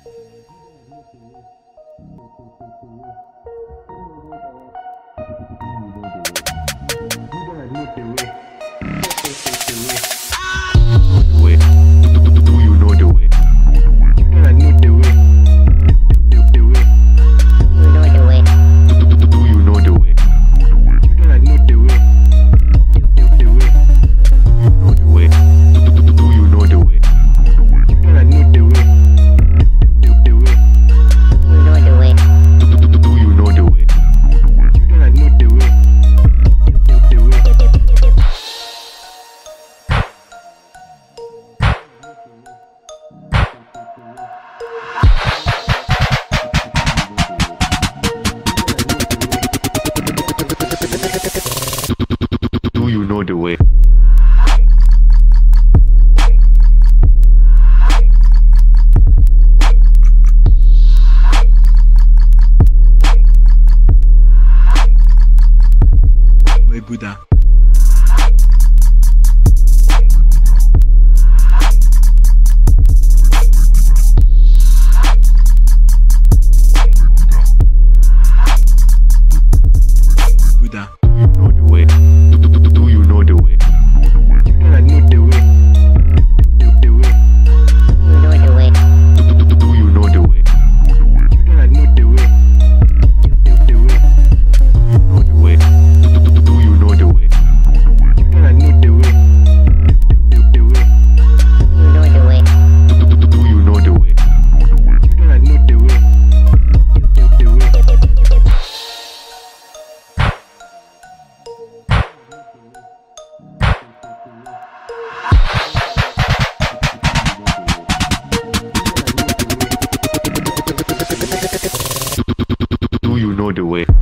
Do you know the way? My Buddha. Buddha. Know the way? Do you know the way? I know the way. The way. You know the way. Do you know the way? I know the way. The way. Know the way? Do you know the way? I know the way. The way. You know the way. Do you know the way? I know the way. The way. Do you know the way?